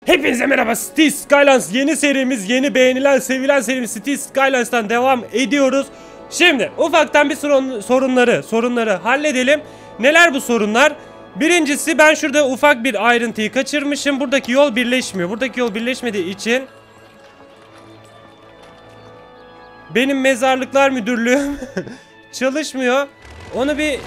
Hepinize merhaba, Cities Skylines yeni serimiz, yeni beğenilen, sevilen serimiz Cities Skylines'tan devam ediyoruz. Şimdi ufaktan bir sorunları halledelim. Neler bu sorunlar? Birincisi, ben şurada ufak bir ayrıntıyı kaçırmışım. Buradaki yol birleşmiyor. Buradaki yol birleşmediği için benim mezarlıklar müdürlüğüm çalışmıyor. Onu bir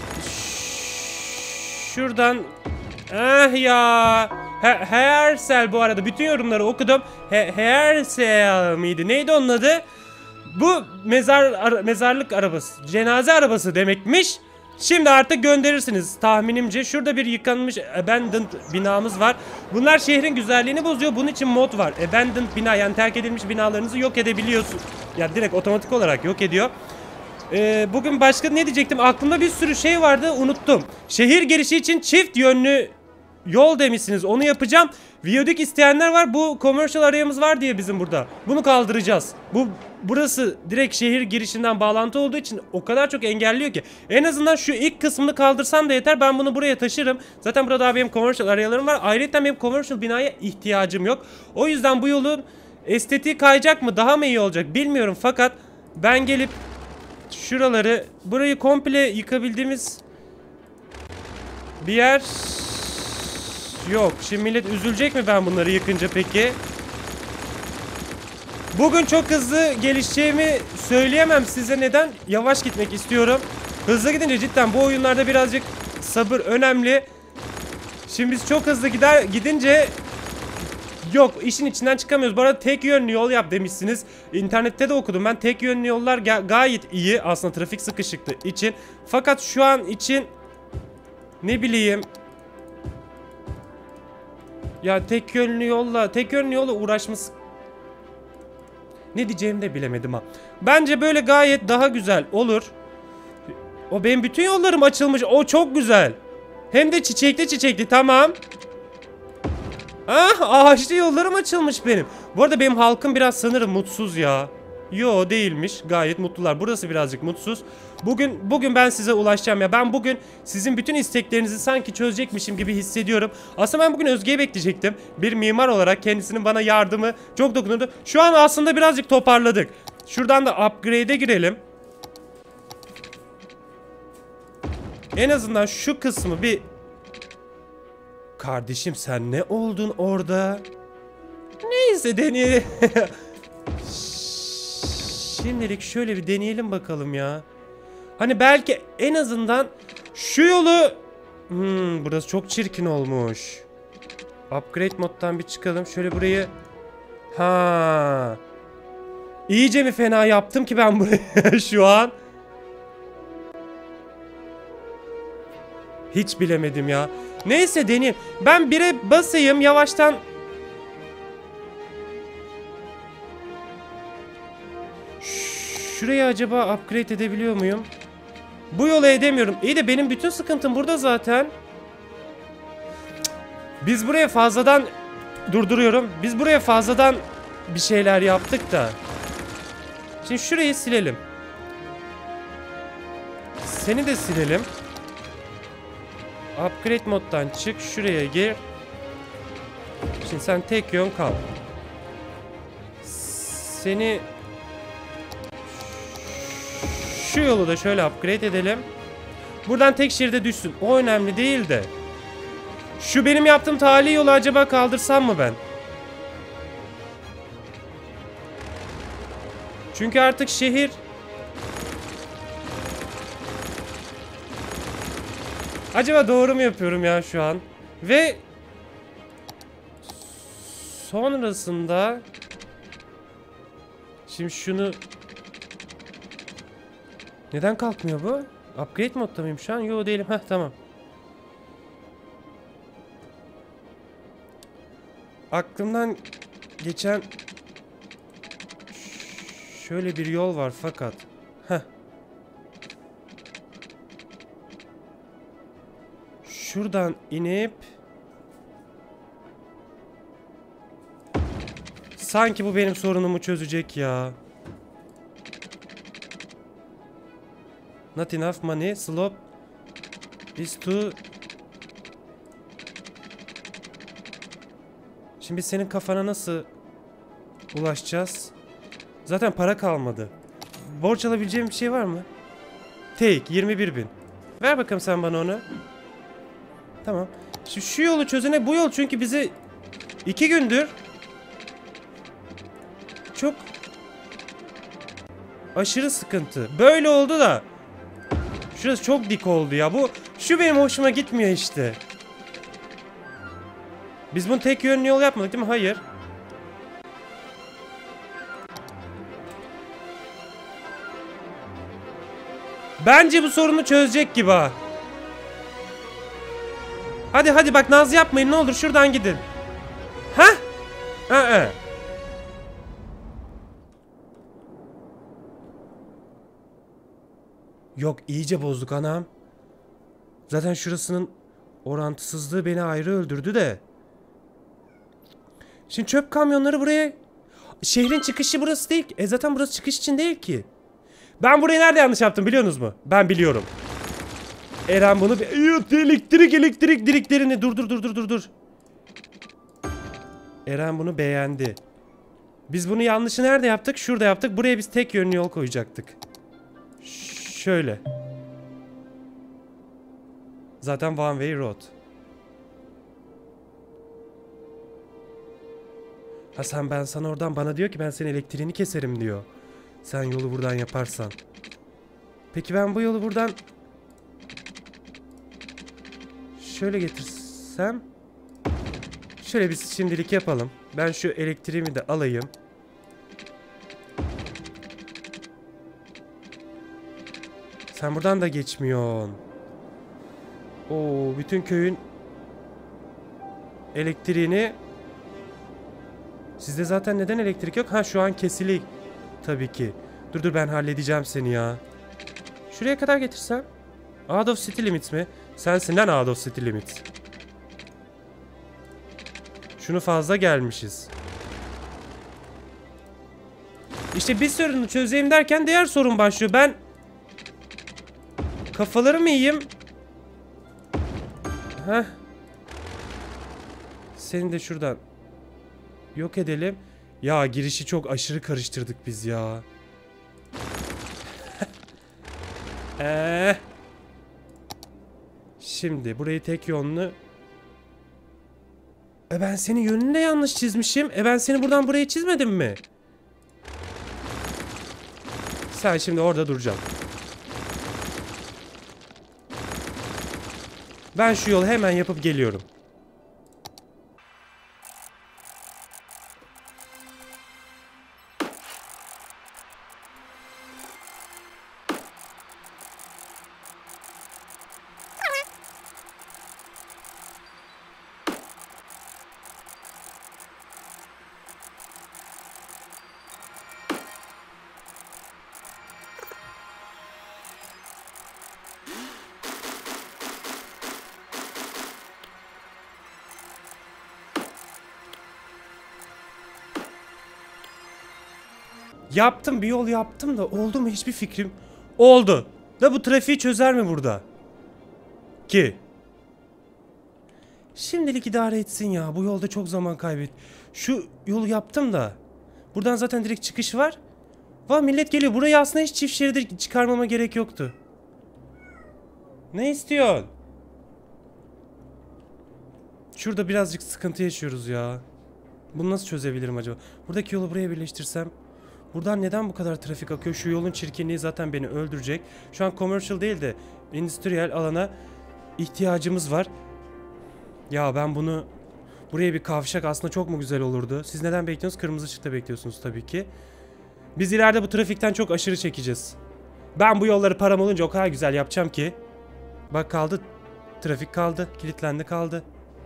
şuradan ya Hersel, bu arada bütün yorumları okudum. Hersel miydi? Neydi onun adı? Bu mezarlık arabası, cenaze arabası demekmiş. Şimdi artık gönderirsiniz tahminimce. Şurada bir yıkanmış abandoned binamız var. Bunlar şehrin güzelliğini bozuyor. Bunun için mod var. Abandoned bina, yani terk edilmiş binalarınızı yok edebiliyorsun. Ya direkt otomatik olarak yok ediyor. Bugün başka ne diyecektim? Aklımda bir sürü şey vardı, unuttum. Şehir girişi için çift yönlü yol demişsiniz. Onu yapacağım. Viyadük isteyenler var. Bu commercial arayamız var diye bizim burada. Bunu kaldıracağız. Burası direkt şehir girişinden bağlantı olduğu için o kadar çok engelliyor ki. En azından şu ilk kısmını kaldırsam da yeter. Ben bunu buraya taşırım. Zaten burada benim commercial arayalarım var. Ayrıca benim commercial binaya ihtiyacım yok. O yüzden bu yolun estetiği kayacak mı? Daha mı iyi olacak bilmiyorum. Fakat ben gelip burayı komple yıkabildiğimiz bir yer yok. Şimdi millet üzülecek mi ben bunları yıkınca peki? Bugün çok hızlı gelişeceğimi söyleyemem size. Neden? Yavaş gitmek istiyorum. Hızlı gidince cidden bu oyunlarda birazcık sabır önemli. Şimdi biz çok hızlı gidince yok, işin içinden çıkamıyoruz. Bu arada tek yönlü yol yap demişsiniz. İnternette de okudum ben, tek yönlü yollar gayet iyi aslında trafik sıkışıklığı için. Fakat şu an için ne bileyim ya, tek yönlü yolla uğraşması, ne diyeceğimi de bilemedim ha. Bence böyle gayet daha güzel olur. O benim bütün yollarım açılmış. O çok güzel. Hem de çiçekli tamam. Ağaçlı yollarım açılmış benim. Bu arada benim halkım biraz sanırım mutsuz ya. Yo, değilmiş. Gayet mutlular. Burası birazcık mutsuz. Bugün ben size ulaşacağım ya. Ben bugün sizin bütün isteklerinizi sanki çözecekmişim gibi hissediyorum. Aslında ben bugün Özge'yi bekleyecektim. Bir mimar olarak kendisinin bana yardımı çok dokunurdu. Şu an aslında birazcık toparladık. Şuradan da upgrade'e girelim. En azından şu kısmı bir... Kardeşim sen ne oldun orada? Neyse, deneyelim. Şimdilik şöyle bir deneyelim bakalım ya. Hani belki en azından şu yolu... burası çok çirkin olmuş. Upgrade moddan bir çıkalım. Şöyle burayı... İyice mi fena yaptım ki ben burayı şu an? Hiç bilemedim ya. Neyse, deneyeyim. Ben 1'e basayım yavaştan. Şurayı acaba upgrade edebiliyor muyum? Bu yolu edemiyorum. İyi de benim bütün sıkıntım burada zaten. Biz buraya fazladan... Durduruyorum. Biz buraya fazladan bir şeyler yaptık da. Şimdi şurayı silelim. Seni de silelim. Upgrade moddan çık. Şuraya gir. Şimdi sen tek yön kal. Seni... Şu yolu da şöyle upgrade edelim. Buradan tek şeride düşsün. O önemli değil de. Şu benim yaptığım tali yolu acaba kaldırsam mı ben? Çünkü artık şehir... Acaba doğru mu yapıyorum ya şu an? Ve... Sonrasında... Şimdi şunu... Neden kalkmıyor bu? Upgrade modda mıyım şu an? Yo, değilim. Tamam. Aklımdan geçen şöyle bir yol var fakat şuradan inip sanki bu benim sorunumu çözecek ya. Not enough money. Slope is too Şimdi biz senin kafana nasıl ulaşacağız? Zaten para kalmadı. Borç alabileceğim bir şey var mı? Take 21.000. Ver bakalım sen bana onu. Tamam. Şu yolu çözene bu yol çünkü bizi 2 gündür çok aşırı sıkıntı. Böyle oldu da şurası çok dik oldu ya. Şu benim hoşuma gitmiyor işte. Biz bunu tek yönlü yol yapmadık değil mi? Hayır. Bence bu sorunu çözecek gibi ha. Hadi bak naz yapmayın ne olur şuradan gidin. Hah? Yok iyice bozduk anam. Zaten şurasının orantısızlığı beni ayrı öldürdü de. Şimdi çöp kamyonları buraya... Şehrin çıkışı burası değil. Zaten burası çıkış için değil ki. Ben burayı nerede yanlış yaptım biliyorsunuz mu? Ben biliyorum. Eren bunu... Elektrik direklerini... Dur. Eren bunu beğendi. Biz bunu yanlışı nerede yaptık? Şurada yaptık. Buraya biz tek yönlü yol koyacaktık. Şöyle. Zaten one way road. Ben sana oradan bana diyor ki ben senin elektriğini keserim diyor. Sen yolu buradan yaparsan. Peki ben bu yolu buradan şöyle getirsem. Şöyle biz şimdilik yapalım. Ben şu elektriğimi de alayım. Sen buradan da geçmiyorsun. Oo, bütün köyün elektriğini... Sizde zaten neden elektrik yok? Ha şu an kesili. Tabii ki. Dur ben halledeceğim seni ya. Şuraya kadar getirsem. Out of city limits mi? Sensin lan out of city limits. Şunu fazla gelmişiz. İşte bir sorunu çözeyim derken diğer sorun başlıyor. Ben kafaları mı yiyeyim? Heh. Seni de şuradan yok edelim. Ya girişi çok aşırı karıştırdık biz ya. Şimdi burayı tek yönlü. Ben senin yönünü de yanlış çizmişim. Ben seni buradan buraya çizmedim mi? Sen şimdi orada duracaksın. Ben şu yolu hemen yapıp geliyorum. Yaptım bir yol yaptım da oldu mu hiçbir fikrim. Oldu. Da bu trafiği çözer mi burada? Ki. Şimdilik idare etsin ya. Bu yolda çok zaman kaybet. Şu yolu yaptım da. Buradan zaten direkt çıkış var. Millet geliyor. Burayı aslında hiç çift şeridi çıkarmama gerek yoktu. Ne istiyorsun? Şurada birazcık sıkıntı yaşıyoruz ya. Bunu nasıl çözebilirim acaba? Buradaki yolu buraya birleştirsem. Buradan neden bu kadar trafik akıyor? Şu yolun çirkinliği zaten beni öldürecek. Şu an commercial değil de endüstriyel alana ihtiyacımız var. Ya ben bunu... Buraya bir kavşak aslında çok mu güzel olurdu? Siz neden bekliyorsunuz? Kırmızı ışıkta bekliyorsunuz tabii ki. Biz ileride bu trafikten çok aşırı çekeceğiz. Ben bu yolları param olunca o kadar güzel yapacağım ki. Bak kaldı. Trafik kaldı. Kilitlendi kaldı.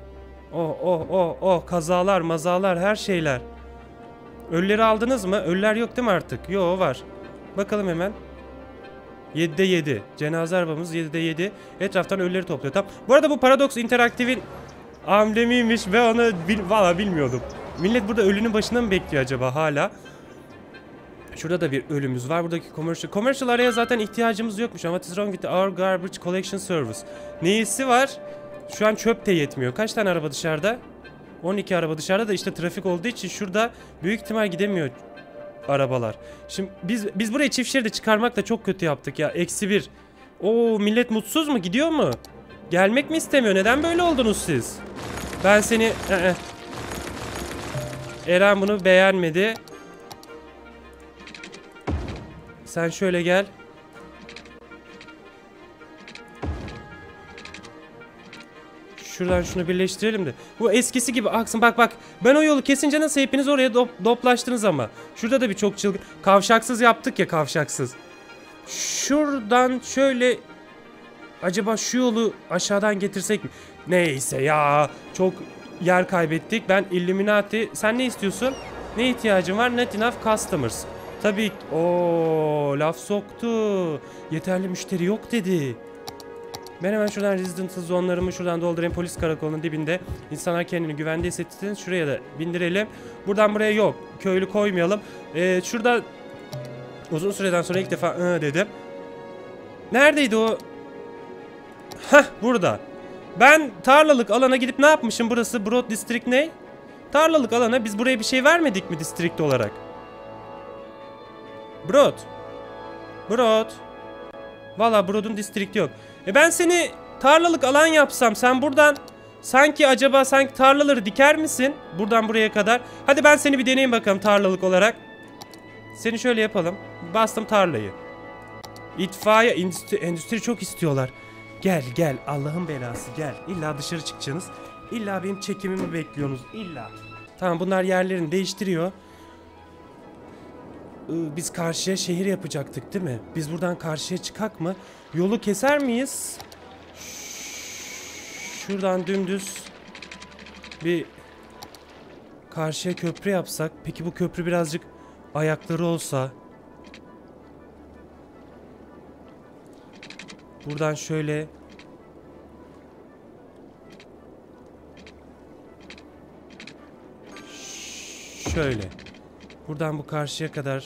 Kazalar, mazalar, her şeyler. Ölüleri aldınız mı? Ölüler yok değil mi artık? Yo var. Bakalım hemen. 7'de 7. Cenaze arabamız 7'de 7. Etraftan ölüleri topluyor. Tamam. Bu arada bu Paradox Interactive'in amblemiymiş ve onu valla bilmiyordum. Millet burada ölünün başında mı bekliyor acaba hala? Şurada da bir ölümüz var. Buradaki commercial araya zaten ihtiyacımız yokmuş. What is wrong with our garbage collection service? Neyisi var? Şu an çöp de yetmiyor. Kaç tane araba dışarıda? 12 araba dışarıda da işte trafik olduğu için şurada büyük ihtimal gidemiyor arabalar. Şimdi biz burayı çift şeride çıkarmak da çok kötü yaptık ya. -1. Oo, millet mutsuz mu? Gidiyor mu? Gelmek mi istemiyor? Neden böyle oldunuz siz? Ben seni... Eren bunu beğenmedi. Sen şöyle gel. Şuradan şunu birleştirelim de. Bu eskisi gibi aksın. Bak bak. Ben o yolu kesince nasıl hepiniz oraya doplaştınız ama. Şurada da bir çok çılgın. Kavşaksız yaptık ya, kavşaksız. Şuradan şöyle... Acaba şu yolu aşağıdan getirsek mi? Neyse ya. Çok yer kaybettik. Ben Illuminati. Sen ne istiyorsun? Ne ihtiyacın var? Not enough customers. Tabii. Oo, laf soktu. Yeterli müşteri yok dedi. Ben hemen şuradan resident zonlarımı şuradan doldurayım. Polis karakolunun dibinde. İnsanlar kendini güvende hissettiğiniz şuraya da bindirelim. Buradan buraya yok. Köylü koymayalım. Şurada uzun süreden sonra ilk defa dedim. Neredeydi o? Hah, burada. Ben tarlalık alana gidip ne yapmışım? Burası Broad District ne? Tarlalık alana biz buraya bir şey vermedik mi district olarak? Broad. Broad. Valla Broad'un district yok. Ben seni tarlalık alan yapsam sen buradan sanki tarlaları diker misin? Buradan buraya kadar. Hadi ben seni bir deneyeyim bakalım tarlalık olarak. Seni şöyle yapalım. Bastım tarlayı. İtfaiye, endüstri çok istiyorlar. Gel gel Allah'ın belası gel. İlla dışarı çıkacaksınız. İlla benim çekimimi bekliyorsunuz. İlla. Tamam, bunlar yerlerini değiştiriyor. Biz karşıya şehir yapacaktık değil mi? Biz buradan karşıya çıkak mı? Yolu keser miyiz? Şuradan dümdüz bir karşıya köprü yapsak. Peki bu köprü birazcık ayakları olsa. Buradan şöyle. Şöyle. Buradan bu karşıya kadar.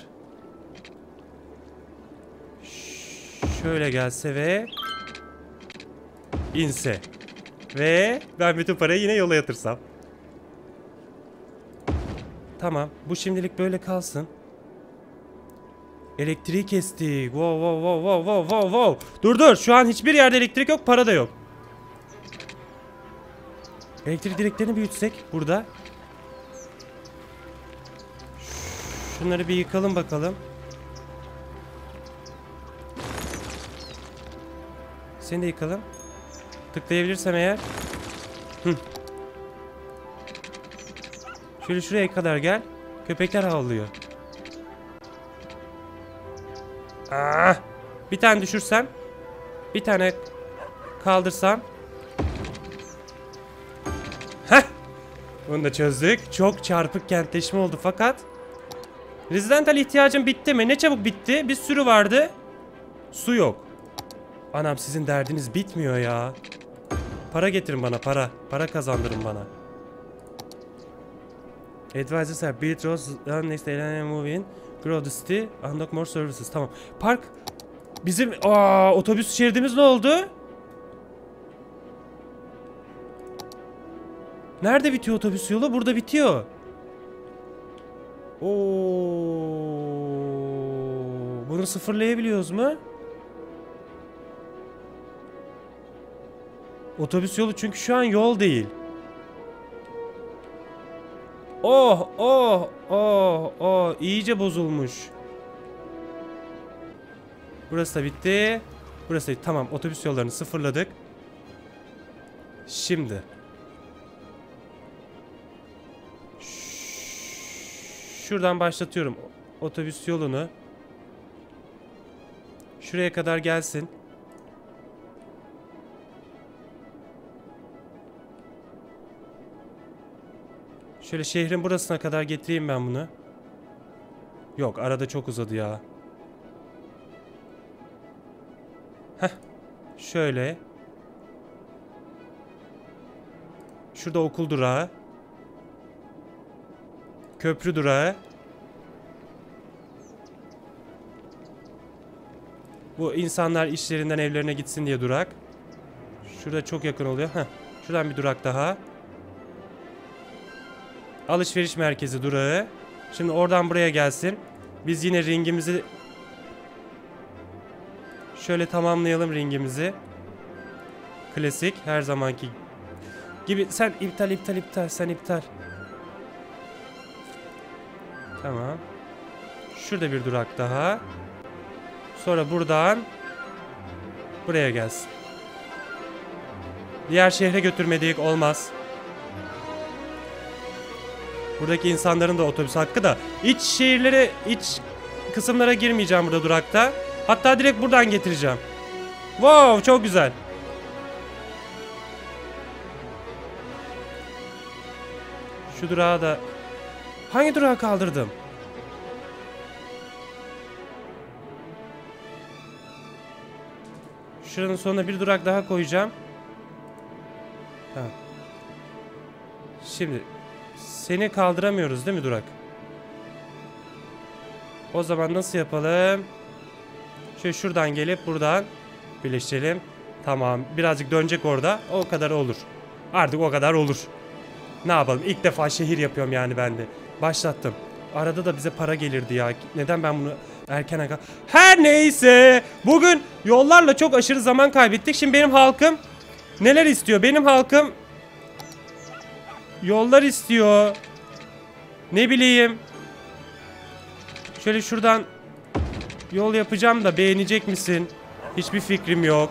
Şöyle gelse ve inse. Ve ben bütün parayı yine yola yatırsam. Tamam. Bu şimdilik böyle kalsın. Elektriği kestik. Wow wow wow wow wow wow wow. Dur. Şu an hiçbir yerde elektrik yok. Para da yok. Elektrik direklerini büyütsek burada. Şunları bir yıkalım bakalım. Seni de yıkalım. Tıklayabilirsem eğer. Şöyle şuraya kadar gel. Köpekler havlıyor. Bir tane düşürsem. Bir tane kaldırsam. Heh. Bunu da çözdük. Çok çarpık kentleşme oldu fakat. Rezidental ihtiyacım bitti mi? Ne çabuk bitti. Bir sürü vardı. Su yok. Anam, sizin derdiniz bitmiyor ya. Para getirin bana, para. Para kazandırın bana. Advisors are built roads, next move in. Grow the city, unlock more services. Tamam. Park. Bizim otobüs şeridimiz ne oldu? Nerede bitiyor otobüs yolu? Burada bitiyor. Bunu sıfırlayabiliyoruz mu? Otobüs yolu çünkü şu an yol değil. İyice bozulmuş. Burası da bitti. Burası da, tamam, otobüs yollarını sıfırladık. Şimdi şuradan başlatıyorum otobüs yolunu. Şuraya kadar gelsin. Şöyle şehrin burasına kadar getireyim ben bunu. Yok, arada çok uzadı ya. Heh. Şöyle. Şurada okul durağı. Köprü durağı. Bu insanlar işlerinden evlerine gitsin diye durak. Şurada çok yakın oluyor. Heh. Şuradan bir durak daha. Alışveriş merkezi durağı. Şimdi oradan buraya gelsin. Biz yine ringimizi şöyle tamamlayalım ringimizi. Klasik her zamanki gibi. Sen iptal sen iptal. Tamam. Şurada bir durak daha. Sonra buradan buraya gelsin. Diğer şehre götürmedik, olmaz. Buradaki insanların da otobüs hakkı da. İç şehirlere, iç kısımlara girmeyeceğim burada durakta. Hatta direkt buradan getireceğim. Wow, çok güzel. Şu durağı da... Hangi durağı kaldırdım? Şuranın sonuna bir durak daha koyacağım. Tamam. Şimdi seni kaldıramıyoruz değil mi durak? O zaman nasıl yapalım? Şöyle şuradan gelip buradan birleştirelim. Tamam, birazcık dönecek orada. O kadar olur. Artık o kadar olur. Ne yapalım? İlk defa şehir yapıyorum yani ben de. Başlattım. Arada da bize para gelirdi ya. Neden ben bunu erken... Her neyse. Bugün yollarla çok aşırı zaman kaybettik. Şimdi benim halkım neler istiyor? Benim halkım yollar istiyor. Ne bileyim. Şöyle şuradan yol yapacağım da beğenecek misin? Hiçbir fikrim yok.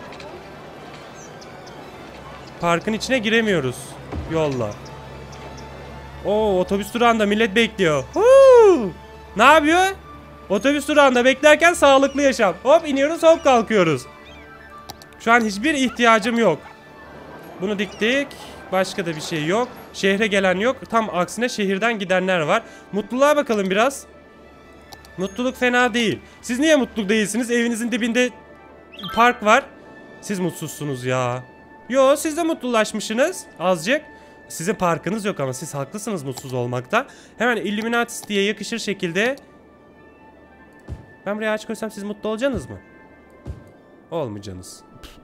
Parkın içine giremiyoruz yolla. Oo, otobüs durağında millet bekliyor. Huu! Ne yapıyor? Otobüs durağında beklerken sağlıklı yaşam. Hop iniyoruz, hop kalkıyoruz. Şu an hiçbir ihtiyacım yok. Bunu diktik. Başka da bir şey yok. Şehre gelen yok. Tam aksine şehirden gidenler var. Mutluluğa bakalım biraz. Mutluluk fena değil. Siz niye mutlu değilsiniz? Evinizin dibinde park var. Siz mutsuzsunuz ya. Yo, siz de mutlulaşmışsınız azıcık. Sizin parkınız yok ama siz haklısınız mutsuz olmakta. Hemen Illuminati diye yakışır şekilde. Ben buraya ağaç koysam siz mutlu olacaksınız mı? Olmayacaksınız.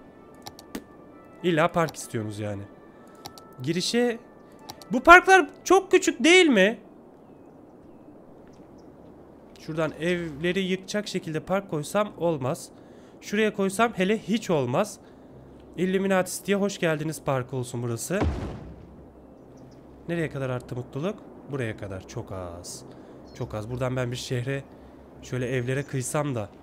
İlla park istiyorsunuz yani. Girişe... Bu parklar çok küçük değil mi? Şuradan evleri yıkacak şekilde park koysam olmaz. Şuraya koysam hele hiç olmaz. Illuminati diye hoş geldiniz park olsun burası. Nereye kadar arttı mutluluk? Buraya kadar. Çok az. Çok az. Buradan ben bir şehre şöyle evlere kıysam da.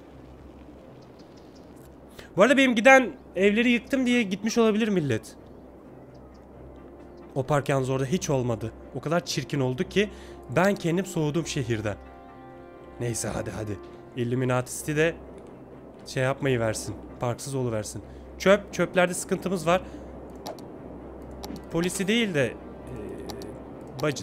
Bu arada benim giden evleri yıktım diye gitmiş olabilir millet. O park yalnız orada hiç olmadı. O kadar çirkin oldu ki ben kendim soğudum şehirden. Neyse hadi. Illuminati de şey yapmayı versin. Parksız oluversin. Çöplerde sıkıntımız var. Polisi değil de budget.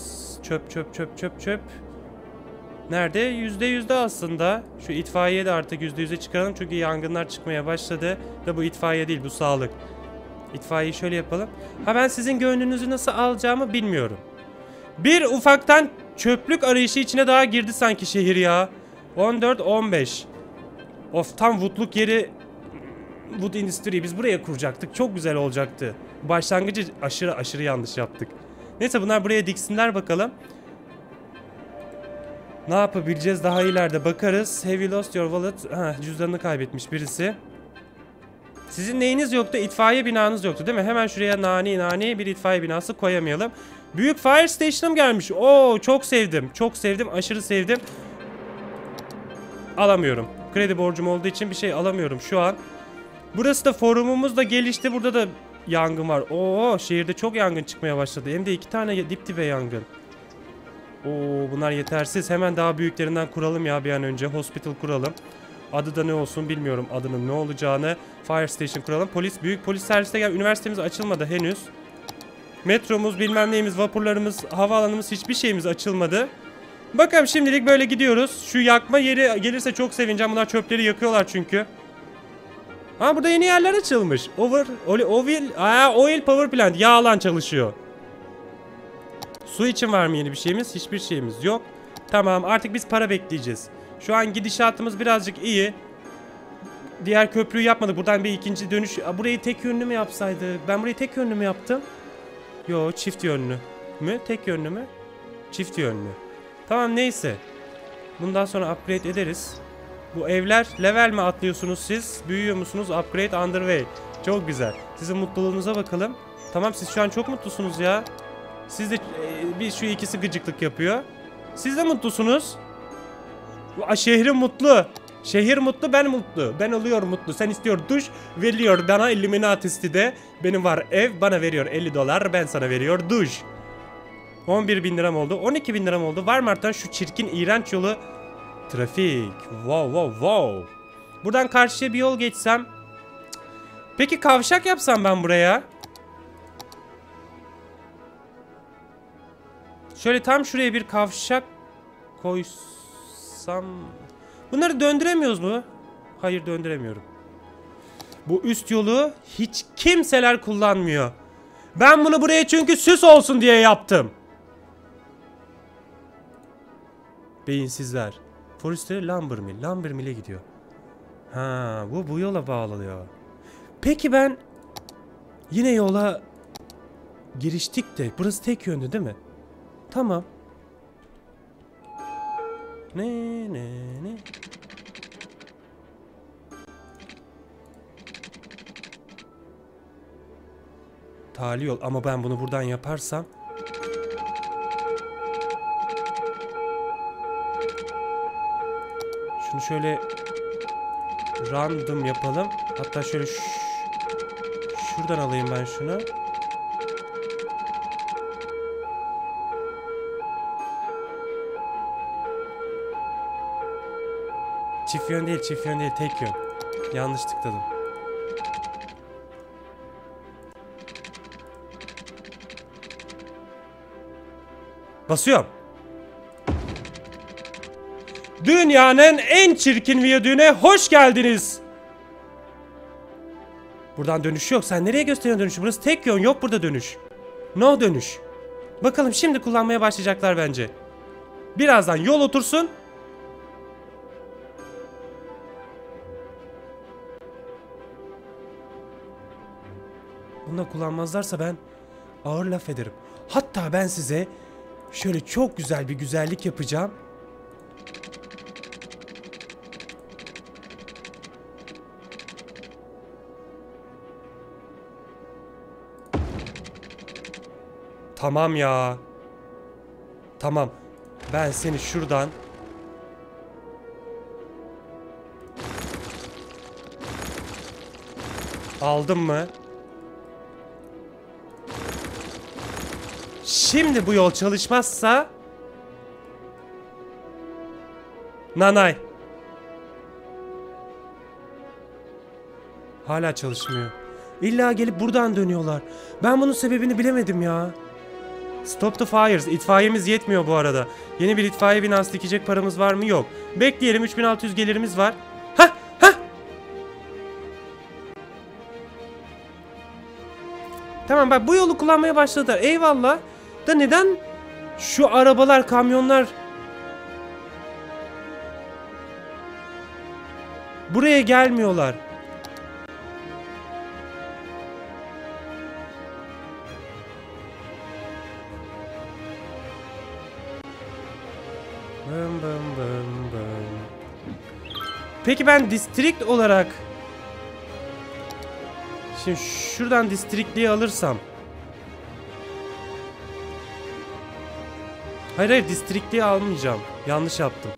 Çöp. Nerede? %100'de aslında. Şu itfaiye de artık %100'e çıkaralım. Çünkü yangınlar çıkmaya başladı. Ve bu itfaiye değil, bu sağlık. İtfaiyeyi şöyle yapalım. Ha, ben sizin gönlünüzü nasıl alacağımı bilmiyorum. Bir ufaktan çöplük arayışı içine daha girdi sanki şehir ya. 14-15. Of, tam Wood'luk yeri. Wood Industry. Biz buraya kuracaktık. Çok güzel olacaktı. Başlangıcı aşırı yanlış yaptık. Neyse, bunlar buraya diksinler bakalım. Ne yapabileceğiz daha ileride bakarız. Have you lost your wallet? Ha, cüzdanını kaybetmiş birisi. Sizin neyiniz yoktu? İtfaiye binanız yoktu değil mi? Hemen şuraya nani bir itfaiye binası koyamayalım. Büyük fire station'ım gelmiş. Oo, çok sevdim. Çok sevdim. Aşırı sevdim. Alamıyorum. Kredi borcum olduğu için bir şey alamıyorum şu an. Burası da forumumuz da gelişti. Burada da yangın var. Oo, şehirde çok yangın çıkmaya başladı. Hem de 2 tane dip dibe yangın. Oo, bunlar yetersiz. Hemen daha büyüklerinden kuralım ya bir an önce. Hospital kuralım. Adı da ne olsun bilmiyorum. Adının ne olacağını. Fire station kuralım. Büyük polis servisi de gel. Üniversitemiz açılmadı henüz. Metromuz, bilmem neyimiz, vapurlarımız, havaalanımız, hiçbir şeyimiz açılmadı. Bakalım, şimdilik böyle gidiyoruz. Şu yakma yeri gelirse çok sevineceğim. Bunlar çöpleri yakıyorlar çünkü. Ha, burada yeni yerler açılmış. Oil power plant. Yağ alan çalışıyor. Su için var mı yeni bir şeyimiz? Hiçbir şeyimiz yok. Tamam, artık biz para bekleyeceğiz. Şu an gidişatımız birazcık iyi. Diğer köprüyü yapmadık. Buradan bir ikinci dönüş. Burayı tek yönlü mü yapsaydık? Ben burayı tek yönlü mü yaptım? Yo, çift yönlü mü? Tek yönlü mü? Çift yönlü. Tamam neyse. Bundan sonra upgrade ederiz. Bu evler level mi atlıyorsunuz siz? Büyüyor musunuz? Upgrade underway. Çok güzel. Sizin mutluluğunuza bakalım. Tamam siz şu an çok mutlusunuz ya. Siz de bir şu ikisi gıcıklık yapıyor. Siz de mutlusunuz. Şehrim mutlu. Şehir mutlu, ben mutlu. Ben oluyorum mutlu. Sen istiyor duş, veriyor bana Illuminati de. Benim var ev, bana veriyor 50 dolar. Ben sana veriyor duş. 11 bin liram oldu. 12 bin liram oldu. Var mı artan şu çirkin, iğrenç yolu? Trafik. Wow, wow, wow. Buradan karşıya bir yol geçsem. Peki kavşak yapsam ben buraya. Şöyle tam şuraya bir kavşak koysam. Bunları döndüremiyoruz mu? Hayır, döndüremiyorum. Bu üst yolu hiç kimseler kullanmıyor. Ben bunu buraya çünkü süs olsun diye yaptım. Beyinsizler. Forestry Lumber Mill. Lumber Mill'e gidiyor. Ha, bu yola bağlanıyor. Peki ben yine yola giriştik de burası tek yönlü değil mi? Tamam. Ne? Tali yol ama ben bunu buradan yaparsam şunu şöyle random yapalım. Hatta şöyle şuradan alayım ben şunu. Çift yön değil, tek yön. Yanlış tıkladım. Basıyorum. Dünyanın en çirkin viyadüğüne hoş geldiniz. Buradan dönüş yok. Sen nereye gösteriyorsun dönüşü? Burası tek yön. Yok burada dönüş. No dönüş. Bakalım şimdi kullanmaya başlayacaklar bence. Birazdan yol otursun. Bunu da kullanmazlarsa ben ağır laf ederim. Hatta ben size şöyle çok güzel bir güzellik yapacağım. Tamam ya. Tamam. Ben seni şuradan aldım mı? Şimdi bu yol çalışmazsa nanay. Hala çalışmıyor. İlla gelip buradan dönüyorlar. Ben bunun sebebini bilemedim ya. Stop the fires. İtfaiyemiz yetmiyor bu arada. Yeni bir itfaiye binası dikecek paramız var mı? Yok. Bekleyelim, 3600 gelirimiz var. Hah! Tamam bak, bu yolu kullanmaya başladılar. Eyvallah. Da neden şu arabalar, kamyonlar buraya gelmiyorlar? Bım. Peki ben district olarak şimdi şuradan districtliği alırsam. Hayır districtliği almayacağım. Yanlış yaptım.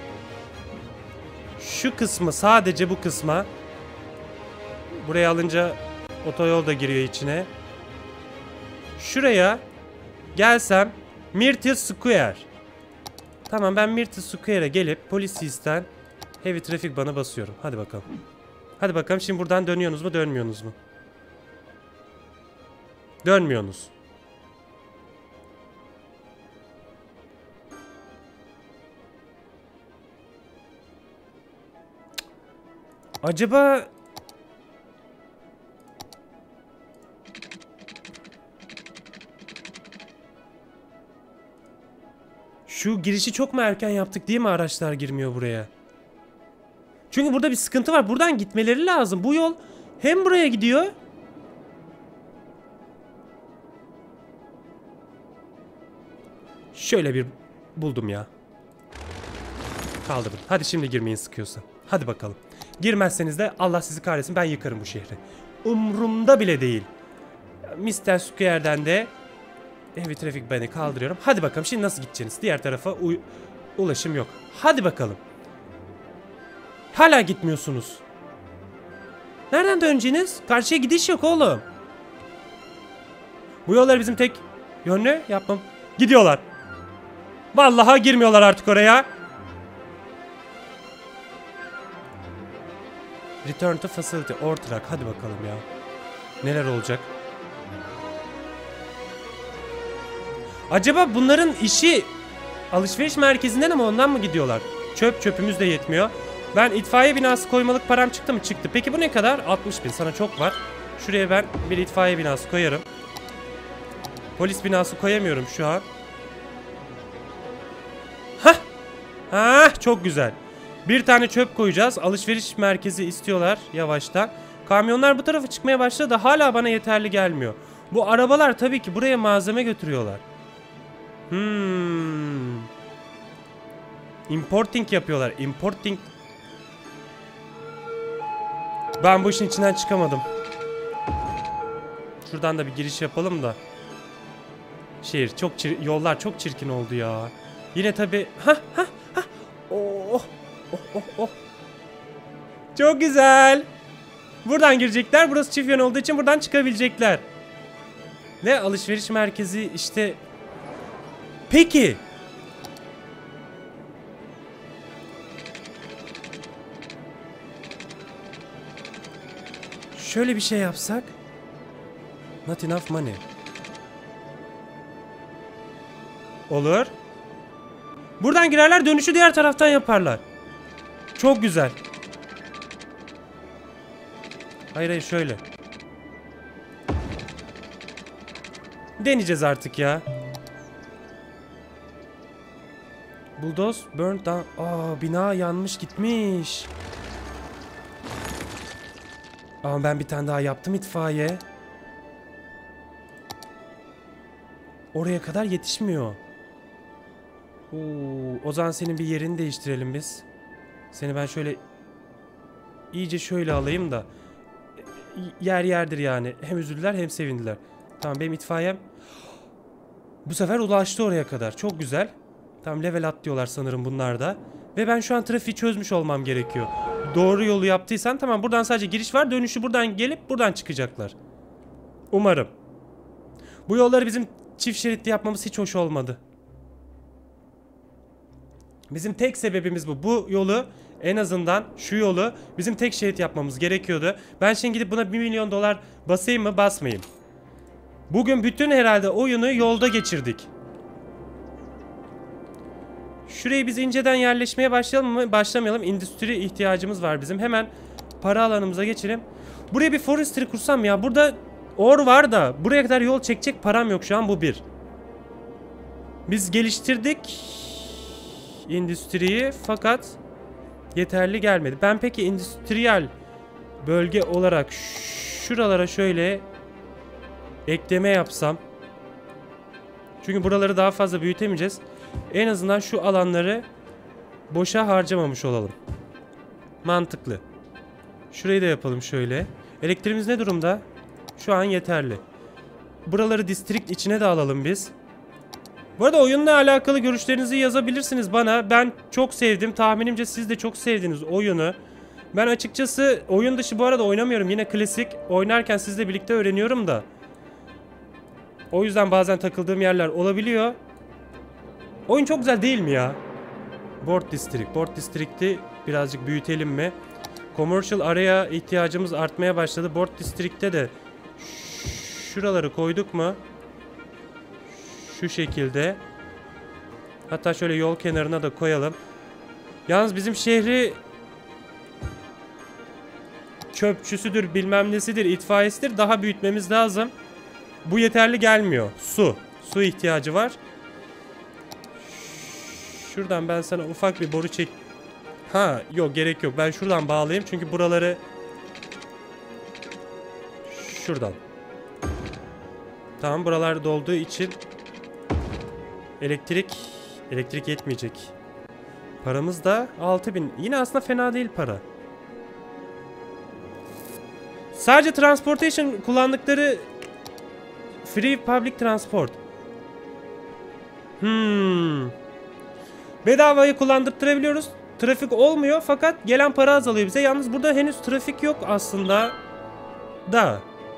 Şu kısmı, sadece bu kısma. Buraya alınca otoyol da giriyor içine. Şuraya gelsem Myrtle Square. Tamam, ben Myrtle Square'a gelip Police'den heavy traffic bana basıyorum. Hadi bakalım. Hadi bakalım, şimdi buradan dönüyorsunuz mu, dönmüyorsunuz mu? Dönmüyorsunuz. Acaba şu girişi çok mu erken yaptık diye mi araçlar girmiyor buraya? Çünkü burada bir sıkıntı var. Buradan gitmeleri lazım. Bu yol hem buraya gidiyor. Şöyle bir buldum ya. Kaldırdım. Hadi şimdi girmeyin sıkıyorsa. Hadi bakalım. Girmezseniz de Allah sizi kahretsin, ben yıkarım bu şehri. Umrumda bile değil. Mr. Square'den de Heavy Traffic Ban'i kaldırıyorum. Hadi bakalım şimdi nasıl gideceksiniz? Diğer tarafa ulaşım yok. Hadi bakalım. Hala gitmiyorsunuz. Nereden döneceğiniz? Karşıya gidiş yok oğlum. Bu yollar bizim tek yönlü yapmam. Gidiyorlar. Vallahi girmiyorlar artık oraya. Return to facility. Ortrak. Hadi bakalım ya. Neler olacak? Acaba bunların işi alışveriş merkezinden ama ondan mı gidiyorlar? Çöpümüz de yetmiyor. Ben itfaiye binası koymalık param çıktı mı? Çıktı. Peki bu ne kadar? 60.000. Sana çok var. Şuraya ben bir itfaiye binası koyarım. Polis binası koyamıyorum şu an. Hah. Hah, çok güzel. Bir tane çöp koyacağız. Alışveriş merkezi istiyorlar yavaştan. Kamyonlar bu tarafa çıkmaya başladı da hala bana yeterli gelmiyor. Bu arabalar tabii ki buraya malzeme götürüyorlar. Importing yapıyorlar. Importing. Ben bu işin içinden çıkamadım. Şuradan da bir giriş yapalım da. Yollar çok çirkin oldu ya. Yine tabii. Oh. Çok güzel. Buradan girecekler. Burası çift yön olduğu için buradan çıkabilecekler. Ne alışveriş merkezi işte. Peki. Şöyle bir şey yapsak. Not enough money. Olur. Buradan girerler, dönüşü diğer taraftan yaparlar. Çok güzel. Hayır şöyle. Deneyeceğiz artık ya. Bulldoze burnt down. Bina yanmış gitmiş. Ama ben bir tane daha yaptım itfaiye. Oraya kadar yetişmiyor. O zaman senin bir yerini değiştirelim biz. Seni ben şöyle iyice şöyle alayım da yer yerdir yani. Hem üzüldüler hem sevindiler. Tamam, benim itfaiyem bu sefer ulaştı oraya kadar. Çok güzel. Tamam, level atlıyorlar sanırım bunlar da. Ve ben şu an trafiği çözmüş olmam gerekiyor. Doğru yolu yaptıysam tamam, buradan sadece giriş var. Dönüşü buradan gelip buradan çıkacaklar. Umarım. Bu yolları bizim çift şeritli yapmamız hiç hoş olmadı. Bizim tek sebebimiz bu. Bu yolu, en azından şu yolu bizim tek şerit yapmamız gerekiyordu. Ben şimdi gidip buna $1 milyon basayım mı basmayayım. Bugün bütün herhalde oyunu yolda geçirdik. Şurayı biz inceden yerleşmeye başlayalım mı? Başlamayalım. Endüstri ihtiyacımız var bizim. Hemen para alanımıza geçelim. Buraya bir forestry kursam ya. Burada or var da buraya kadar yol çekecek param yok şu an, bu bir. Biz geliştirdik endüstriyi fakat yeterli gelmedi. Ben peki endüstriyel bölge olarak şuralara şöyle ekleme yapsam. Çünkü buraları daha fazla büyütemeyeceğiz. En azından şu alanları boşa harcamamış olalım. Mantıklı. Şurayı da yapalım şöyle. Elektriğimiz ne durumda? Şu an yeterli. Buraları district içine de alalım biz. Bu arada oyunla alakalı görüşlerinizi yazabilirsiniz bana. Ben çok sevdim. Tahminimce siz de çok sevdiniz oyunu. Ben açıkçası oyun dışı bu arada oynamıyorum. Yine klasik. Oynarken sizle birlikte öğreniyorum da. O yüzden bazen takıldığım yerler olabiliyor. Oyun çok güzel değil mi ya? Board District. Board District'i birazcık büyütelim mi? Commercial araya ihtiyacımız artmaya başladı. Board District'te de şuraları koyduk mu? Şu şekilde. Hatta şöyle yol kenarına da koyalım. Yalnız bizim şehri çöpçüsüdür, bilmem nesidir, itfaiyesidir. Daha büyütmemiz lazım. Bu yeterli gelmiyor. Su ihtiyacı var. Şuradan ben sana ufak bir boru çek. Yok, gerek yok. Ben şuradan bağlayayım çünkü buraları şuradan. Tamam, buralar dolduğu için Elektrik yetmeyecek. Paramız da 6000. Yine aslında fena değil para. Sadece transportation kullandıkları free public transport. Bedavayı kullandırtırabiliyoruz. Trafik olmuyor fakat gelen para azalıyor bize. Yalnız burada henüz trafik yok aslında. Da.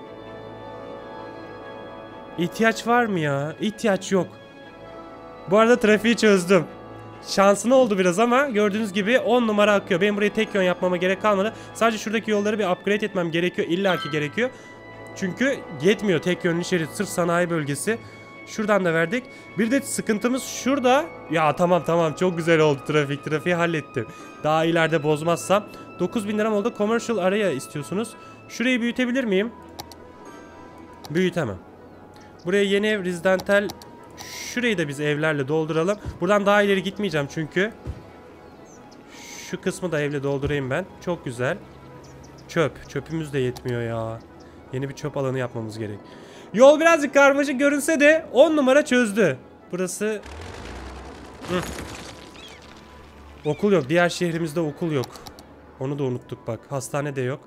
İhtiyaç var mı ya? İhtiyaç yok. Bu arada trafiği çözdüm. Şansına oldu biraz ama gördüğünüz gibi 10 numara akıyor. Benim buraya tek yön yapmama gerek kalmadı. Sadece şuradaki yolları bir upgrade etmem gerekiyor. İlla ki gerekiyor. Çünkü yetmiyor tek yönlü şerit. Sırf sanayi bölgesi. Şuradan da verdik. Bir de sıkıntımız şurada. Ya tamam çok güzel oldu trafik. Trafiği hallettim. Daha ileride bozmazsam. 9000 liram oldu. Commercial area istiyorsunuz. Şurayı büyütebilir miyim? Büyütemem. Buraya yeni ev, rezidental. Şurayı da biz evlerle dolduralım. Buradan daha ileri gitmeyeceğim çünkü. Şu kısmı da evle doldurayım ben. Çok güzel. Çöpümüz de yetmiyor ya. Yeni bir çöp alanı yapmamız gerek. Yol birazcık karmaşık görünse de 10 numara çözdü. Burası... Okul yok. Diğer şehrimizde okul yok. Onu da unuttuk bak. Hastane de yok.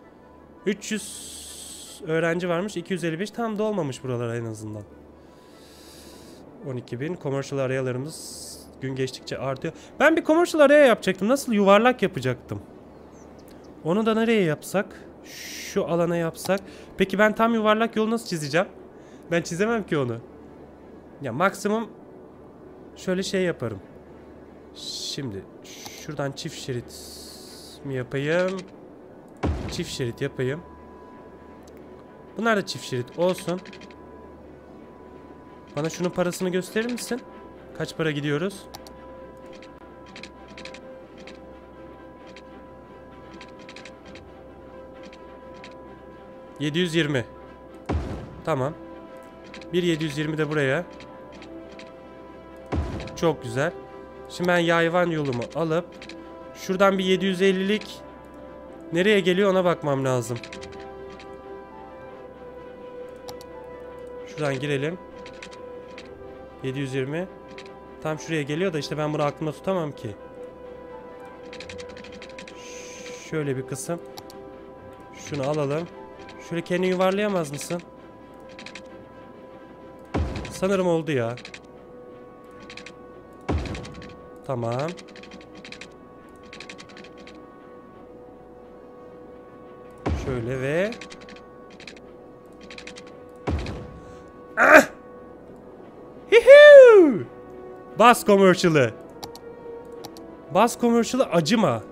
300 öğrenci varmış. 255 tam da olmamış buralara en azından. 12.000. Commercial arayalarımız gün geçtikçe artıyor. Ben bir commercial araya yapacaktım. Nasıl yuvarlak yapacaktım. Onu da nereye yapsak? Şu alana yapsak. Peki ben tam yuvarlak yolu nasıl çizeceğim? Ben çizemem ki onu. Ya maksimum şöyle şey yaparım. Şimdi şuradan çift şerit mi yapayım? Çift şerit yapayım. Bunlar da çift şerit olsun. Bana şunun parasını gösterir misin? Kaç para gidiyoruz? $720. Tamam. Bir 720 de buraya. Çok güzel. Şimdi ben yayvan yolumu alıp şuradan bir 750'lik nereye geliyor ona bakmam lazım. Şuradan girelim. 720. Tam şuraya geliyor da işte ben bunu aklımda tutamam ki. Şöyle bir kısım. Şunu alalım. Şöyle kendini yuvarlayamaz mısın? Sanırım oldu ya. Tamam. Şöyle ve... Ah! Hihu! Bas commercial'ı. Bas commercial'ı acıma.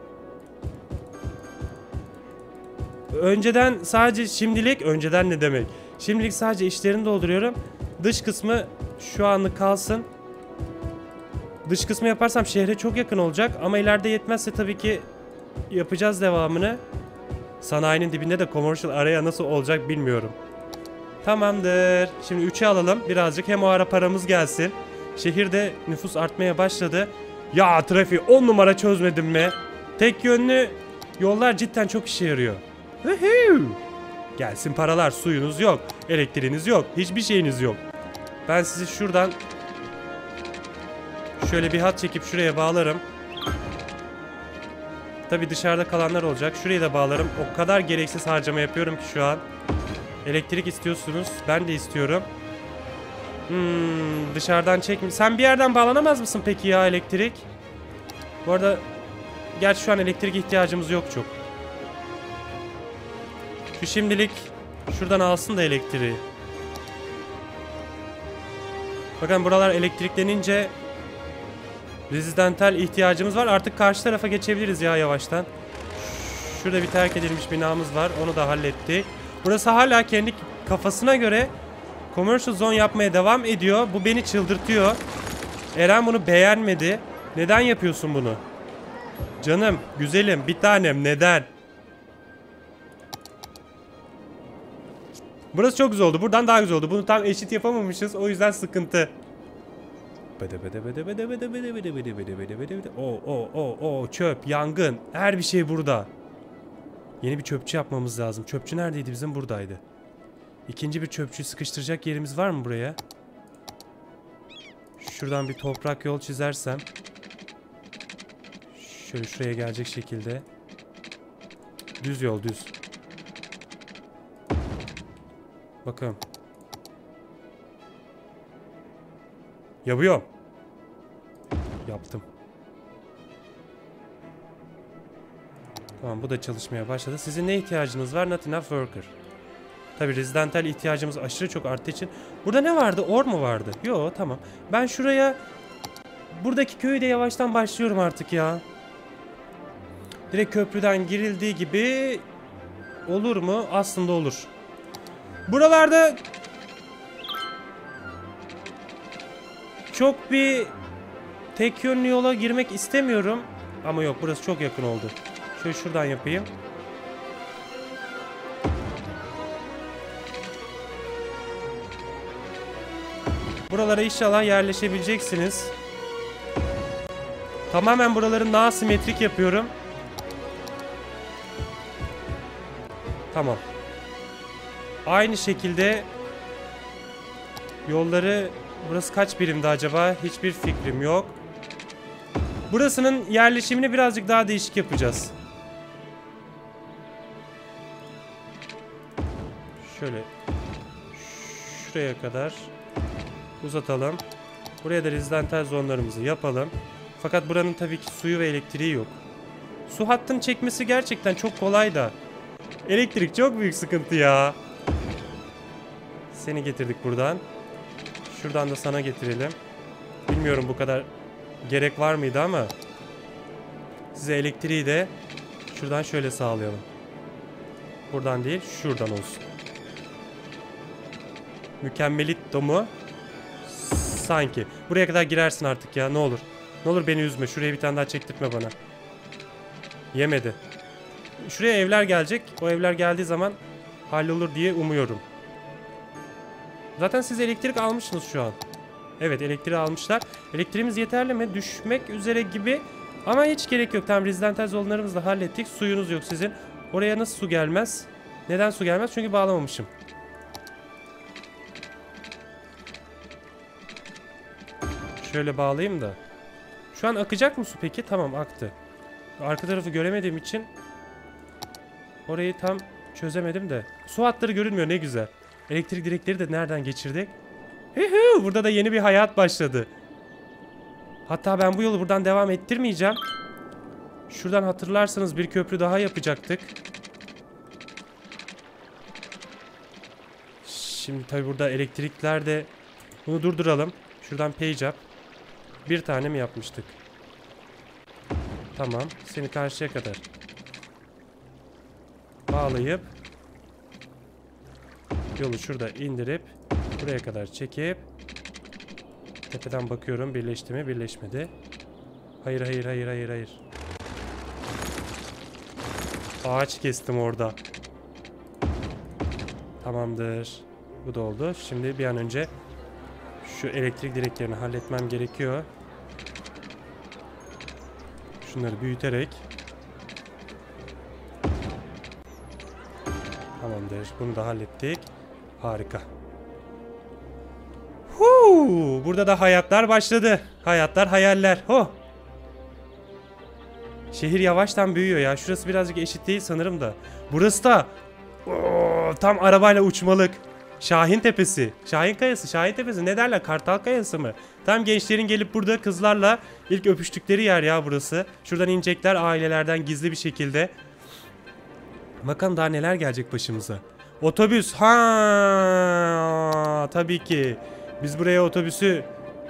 Önceden sadece şimdilik... Önceden ne demek? Şimdilik sadece işlerini dolduruyorum. Dış kısmı şu anlık kalsın. Dış kısmı yaparsam şehre çok yakın olacak. Ama ileride yetmezse tabii ki yapacağız devamını. Sanayinin dibinde de commercial araya nasıl olacak bilmiyorum. Tamamdır. Şimdi 3'e alalım birazcık. Hem o ara paramız gelsin. Şehirde nüfus artmaya başladı. Ya trafiği 10 numara çözmedim mi? Tek yönlü yollar cidden çok işe yarıyor. Gelsin paralar. Suyunuz yok. Elektriğiniz yok. Hiçbir şeyiniz yok. Ben sizi şuradan şöyle bir hat çekip şuraya bağlarım. Tabi dışarıda kalanlar olacak. Şurayı da bağlarım. O kadar gereksiz harcama yapıyorum ki şu an. Elektrik istiyorsunuz. Ben de istiyorum. Dışarıdan çekme. Sen bir yerden bağlanamaz mısın peki ya elektrik? Bu arada gerçi şu an elektrik ihtiyacımız yok çok. Şu şimdilik şuradan alsın da elektriği. Bakın buralar elektriklenince rezidental ihtiyacımız var. Artık karşı tarafa geçebiliriz ya yavaştan. Şurada bir terk edilmiş binamız var. Onu da hallettik. Burası hala kendi kafasına göre commercial zone yapmaya devam ediyor. Bu beni çıldırtıyor. Eren bunu beğenmedi. Neden yapıyorsun bunu? Canım, güzelim, bir tanem neden? Burası çok güzel oldu. Buradan daha güzel oldu. Bunu tam eşit yapamamışız. O yüzden sıkıntı. Çöp, yangın. Her bir şey burada. Yeni bir çöpçü yapmamız lazım. Çöpçü neredeydi? Bizim buradaydı. İkinci bir çöpçüyü sıkıştıracak yerimiz var mı buraya? Şuradan bir toprak yol çizersem. Şöyle şuraya gelecek şekilde. Düz yol, düz. Bakın. Yapıyorum. Yaptım. Tamam, bu da çalışmaya başladı. Sizin ne ihtiyacınız var? Not enough worker. Tabii rezidental ihtiyacımız aşırı çok arttığı için. Burada ne vardı? Or mu vardı? Yo, tamam. Ben şuraya buradaki köyü de yavaştan başlıyorum artık ya. Direkt köprüden girildiği gibi olur mu? Aslında olur. Buralarda çok bir tek yönlü yola girmek istemiyorum. Ama yok, burası çok yakın oldu. Şöyle şuradan yapayım. Buralara inşallah yerleşebileceksiniz. Tamamen buraları asimetrik yapıyorum. Tamam. Aynı şekilde yolları, burası kaç birimdi acaba? Hiçbir fikrim yok. Burasının yerleşimini birazcık daha değişik yapacağız. Şöyle şuraya kadar uzatalım. Buraya da rezidental zonlarımızı yapalım. Fakat buranın tabii ki suyu ve elektriği yok. Su hattını çekmesi gerçekten çok kolay da elektrik çok büyük sıkıntı ya. Seni getirdik buradan. Şuradan da sana getirelim. Bilmiyorum bu kadar gerek var mıydı ama size elektriği de şuradan şöyle sağlayalım. Buradan değil, şuradan olsun. Mükemmelitto mu? Sanki. Buraya kadar girersin artık ya, ne olur. Ne olur beni üzme. Şuraya bir tane daha çektirtme bana. Yemedi. Şuraya evler gelecek. O evler geldiği zaman hallolur diye umuyorum. Zaten siz elektrik almışsınız şu an. Evet, elektriği almışlar. Elektriğimiz yeterli mi? Düşmek üzere gibi. Ama hiç gerek yok. Tamam, rezidental zonlarımızı da hallettik. Suyunuz yok sizin. Oraya nasıl su gelmez? Neden su gelmez? Çünkü bağlamamışım. Şöyle bağlayayım da. Şu an akacak mı su peki? Tamam, aktı. Arka tarafı göremediğim için orayı tam çözemedim de. Su hatları görünmüyor, ne güzel. Elektrik direkleri de nereden geçirdik? Burada da yeni bir hayat başladı. Hatta ben bu yolu buradan devam ettirmeyeceğim. Şuradan hatırlarsanız bir köprü daha yapacaktık. Şimdi tabi burada elektrikler de... Bunu durduralım. Şuradan page up. Bir tane mi yapmıştık? Tamam. Seni karşıya kadar bağlayıp yolu şurada indirip buraya kadar çekip tepeden bakıyorum, birleşti mi? Birleşmedi. Hayır, hayır, hayır, hayır, hayır. Ağaç kestim orada. Tamamdır. Bu da oldu. Şimdi bir an önce şu elektrik direklerini halletmem gerekiyor. Şunları büyüterek. Tamamdır. Bunu da hallettik. Harika. Burada da hayatlar başladı. Hayatlar, hayaller. Şehir yavaştan büyüyor ya. Şurası birazcık eşit değil sanırım da. Burası da tam arabayla uçmalık. Şahin Tepesi. Şahin Kayası. Şahin Tepesi. Ne derler? Kartal Kayası mı? Tam gençlerin gelip burada kızlarla ilk öpüştükleri yer ya burası. Şuradan inecekler ailelerden gizli bir şekilde. Bakalım daha neler gelecek başımıza. Otobüs. Tabii ki. Biz buraya otobüsü...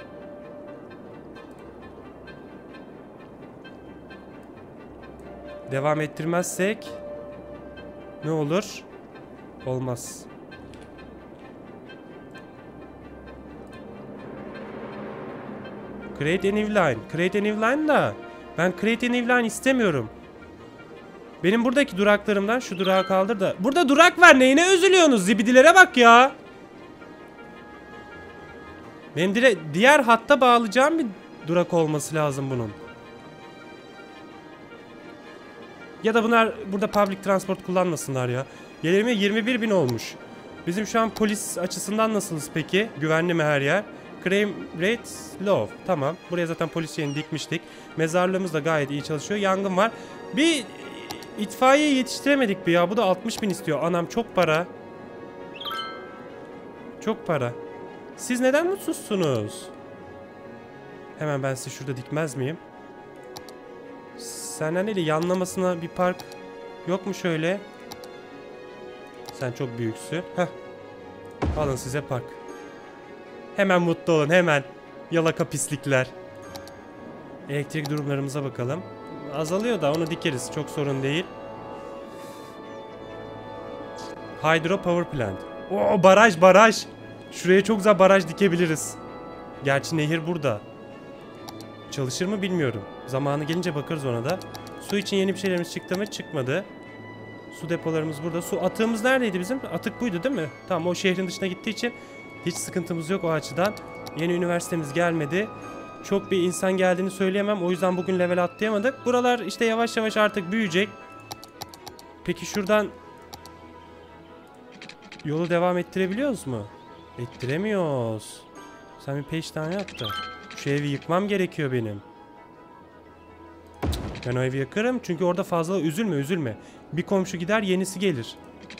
devam ettirmezsek... ne olur? Olmaz. Create a new line. Create a new line da ben create a new line istemiyorum. Benim buradaki duraklarımdan şu durağı kaldır da. Burada durak var, neyine üzülüyorsunuz? Zibidilere bak ya. Benim diğer hatta bağlayacağım bir durak olması lazım bunun. Ya da bunlar burada public transport kullanmasınlar ya. Gelirime 21.000 olmuş. Bizim şu an polis açısından nasılız peki? Güvenli mi her yer? Crime rate low. Tamam. Buraya zaten polis yerini dikmiştik. Mezarlığımız da gayet iyi çalışıyor. Yangın var. Bir itfaiye yetiştiremedik bir ya. Bu da 60.000 istiyor. Anam çok para. Çok para. Siz neden mutsuzsunuz? Hemen ben size şurada dikmez miyim? Senden değil, yanlamasına bir park yok mu şöyle? Sen çok büyüksün. Heh. Alın size park. Hemen mutlu olun, hemen. Yalaka pislikler. Elektrik durumlarımıza bakalım. Azalıyor da onu dikeriz. Çok sorun değil. Hydro Power Plant. Oo, baraj. Şuraya çok güzel baraj dikebiliriz. Gerçi nehir burada. Çalışır mı bilmiyorum. Zamanı gelince bakarız ona da. Su için yeni bir şeylerimiz çıktı mı? Çıkmadı. Su depolarımız burada. Su atığımız neredeydi bizim? Atık buydu değil mi? Tamam, o şehrin dışına gittiği için hiç sıkıntımız yok o açıdan. Yeni üniversitemiz gelmedi. Çok bir insan geldiğini söyleyemem. O yüzden bugün level atlayamadık. Buralar işte yavaş yavaş artık büyüyecek. Peki şuradan yolu devam ettirebiliyoruz mu? Ettiremiyoruz. Sen bir peş tane yap da. Şu evi yıkmam gerekiyor benim. Ben o evi yakarım çünkü orada fazla üzülme. Bir komşu gider, yenisi gelir.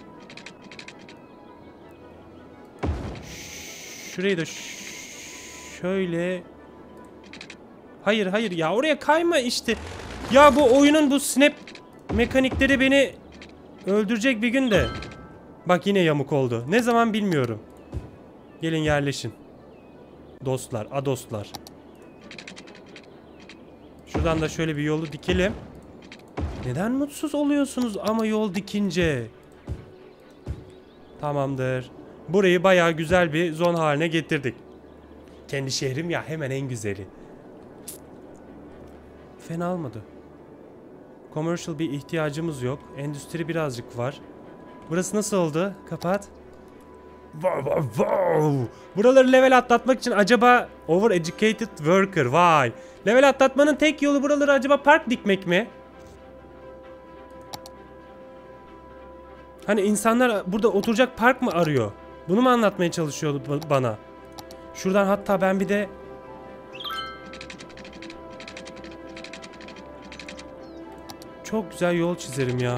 Şurayı da şöyle. Hayır ya, oraya kayma işte. Ya bu oyunun bu snap mekanikleri beni öldürecek bir gün de. Bak yine yamuk oldu. Ne zaman bilmiyorum. Gelin yerleşin. Dostlar, adostlar. Şuradan da şöyle bir yolu dikelim. Neden mutsuz oluyorsunuz ama yol dikince? Tamamdır. Burayı bayağı güzel bir zon haline getirdik. Kendi şehrim ya, hemen en güzeli. Fena olmadı. Commercial bir ihtiyacımız yok. Endüstri birazcık var. Burası nasıl oldu? Kapat. Wow. Buraları level atlatmak için acaba overeducated worker, vay. Level atlatmanın tek yolu buraları acaba park dikmek mi? Hani insanlar burada oturacak park mı arıyor? Bunu mu anlatmaya çalışıyor bana? Şuradan hatta ben bir de çok güzel yol çizerim ya.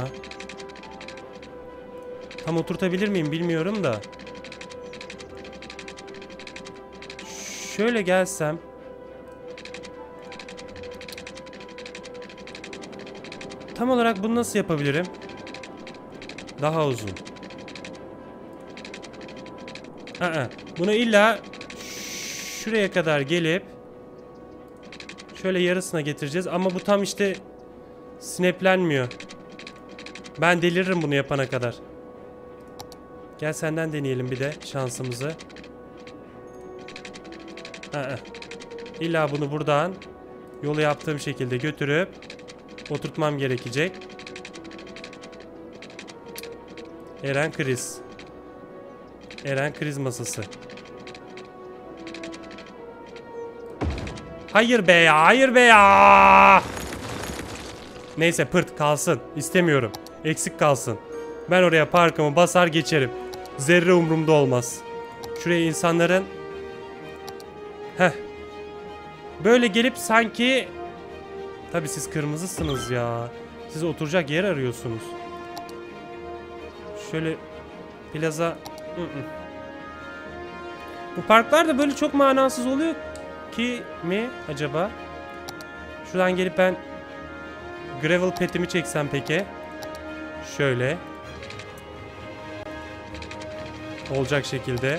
Tam oturtabilir miyim bilmiyorum da. Şöyle gelsem. Tam olarak bunu nasıl yapabilirim? Daha uzun. Bunu illa şuraya kadar gelip şöyle yarısına getireceğiz. Ama bu tam işte snaplenmiyor. Ben deliririm bunu yapana kadar. Gel senden deneyelim bir de şansımızı. İlla bunu buradan yolu yaptığım şekilde götürüp oturtmam gerekecek. Eren kriz masası. Hayır be ya. Neyse, pırt kalsın. İstemiyorum. Eksik kalsın. Ben oraya parkımı basar geçerim. Zerre umurumda olmaz. Şuraya insanların böyle gelip sanki, tabii siz kırmızısınız ya. Siz oturacak yer arıyorsunuz. Şöyle plaza. Bu parklar da böyle çok manasız oluyor ki mi acaba? Şuradan gelip ben gravel petimi çeksem peki. Şöyle. Olacak şekilde.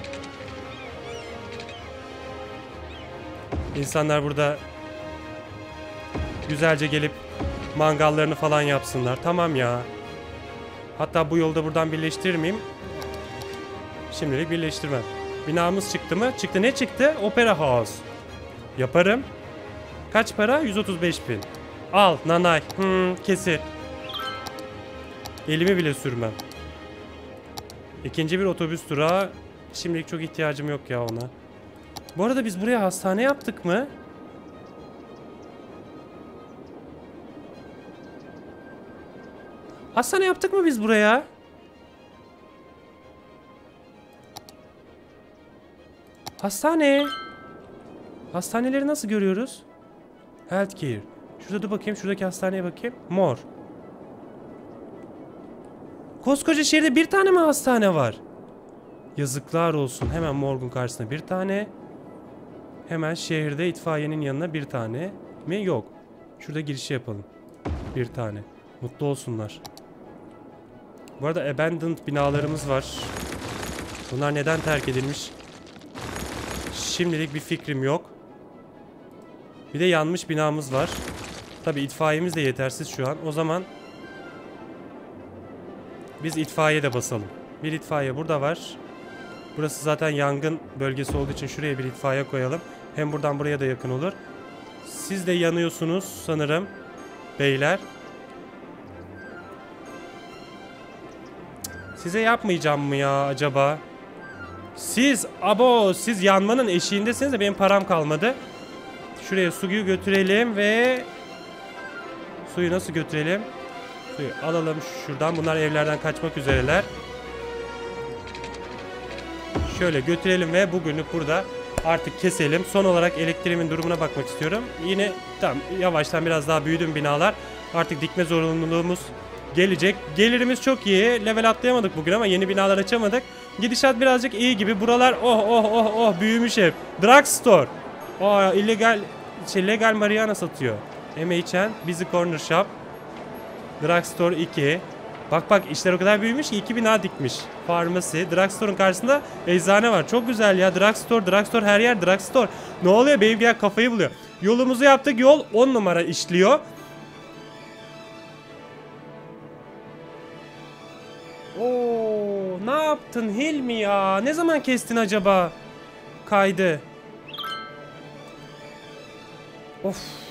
İnsanlar burada güzelce gelip mangallarını falan yapsınlar. Tamam ya. Hatta bu yolda buradan birleştirir miyim? Şimdilik birleştirmem. Binamız çıktı mı? Çıktı. Ne çıktı? Opera House. Yaparım. Kaç para? 135.000. Al nanay. Kesir. Elimi bile sürmem. İkinci bir otobüs durağı. Şimdilik çok ihtiyacım yok ya ona. Bu arada biz buraya hastane yaptık mı? Hastane yaptık mı biz buraya? Hastane. Hastaneleri nasıl görüyoruz? Healthcare. Şurada dur bakayım. Şuradaki hastaneye bakayım. Mor. Koskoca şehirde bir tane mi hastane var? Yazıklar olsun. Hemen morgun karşısına bir tane. Hemen şehirde itfaiyenin yanına bir tane mi? Yok. Şurada girişi yapalım. Bir tane. Mutlu olsunlar. Bu arada abandoned binalarımız var. Bunlar neden terk edilmiş? Şimdilik bir fikrim yok. Bir de yanmış binamız var. Tabi itfaiyemiz de yetersiz şu an. O zaman biz itfaiye de basalım. Bir itfaiye burada var. Burası zaten yangın bölgesi olduğu için şuraya bir itfaiye koyalım. Hem buradan buraya da yakın olur. Siz de yanıyorsunuz sanırım. Beyler. Size yapmayacağım mı ya acaba? Siz yanmanın eşiğindesiniz de benim param kalmadı. Şuraya suyu götürelim ve... Suyu nasıl götürelim? Suyu alalım şuradan. Bunlar evlerden kaçmak üzereler. Şöyle götürelim ve bugünlük burada artık keselim. Son olarak elektriğimin durumuna bakmak istiyorum. Yine tamam, yavaştan biraz daha büyüdüm binalar. Artık dikme zorunluluğumuz gelecek. Gelirimiz çok iyi. Level atlayamadık bugün ama yeni binalar açamadık. Gidişat birazcık iyi gibi. Buralar büyümüş hep. Drugstore. Legal marijuana satıyor. MHN, Busy Corner Shop. Drugstore 2. Bak işler o kadar büyümüş ki 2 bina dikmiş. Farmasi. Drugstore'un karşısında eczane var. Çok güzel ya. Drugstore her yer drugstore. Ne oluyor? Benim ya kafayı buluyor. Yolumuzu yaptık. Yol 10 numara işliyor. Ne yaptın Hilmi ya? Ne zaman kestin acaba? Kaydı. Of.